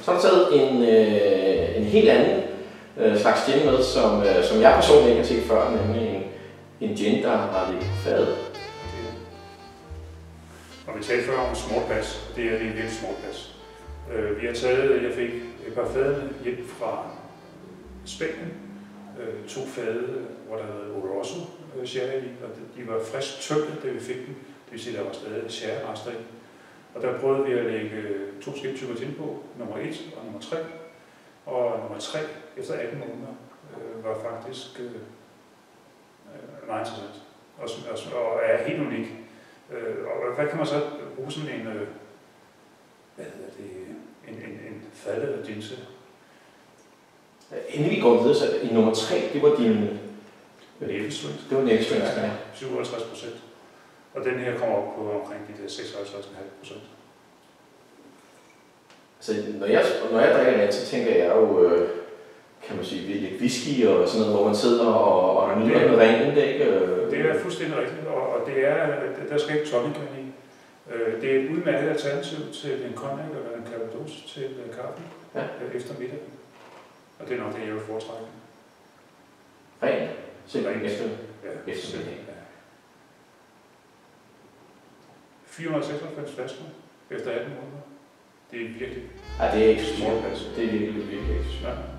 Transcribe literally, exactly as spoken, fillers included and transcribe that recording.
Så har du taget en, øh, en helt anden øh, slags gin med, som, øh, som jeg personligt ikke har set før, nemlig en, en gin, der har lidt fadet. Og vi talte før om small batch, det er en lille small batch. Øh, vi har taget, jeg fik et par fade hjem fra Spanien, øh, to fade, hvor der havde Oloroso øh, sherry i, og de var frisk tømte, da vi fik dem. Det vil sige, at der var stadig sherry-rester i. Og der prøvede vi at lægge to skibtyper gin på, nummer et og nummer tre. Og nummer tre, efter atten måneder, øh, var faktisk øh, meget interessant og, og, og er helt unik. Øh, og hvad kan man så bruge sådan en, øh, hvad hedder det, en, en, en faldet gin til? Inden vi går videre, så i nummer tre, det var din... Næbelstrings. Det var næbelstrings, ja. syvoghalvtreds procent. Og den her kommer op på omkring de der seksoghalvtreds komma fem procent. Altså, når jeg, når jeg drikker den, så tænker jeg jo, øh, kan man sige, lidt whisky og sådan noget, hvor man sidder og, og nyder med ringen, det ikke? Øh... Det er fuldstændig rigtigt, og, og det er, der skal ikke tonic i. Øh, det er et udmærket alternativ til en cognac eller en calvados til kaffen ja. efter middagen. Og det er nok det, jeg vil foretrække. Ren? Simpelthen Ren. efter, ja, efter middagen. Ja. fire hundrede og seksoghalvfems flasker efter atten måneder. Det er virkelig... Ja, det er ikke så små. Det er virkelig, virkelig ikke så ja.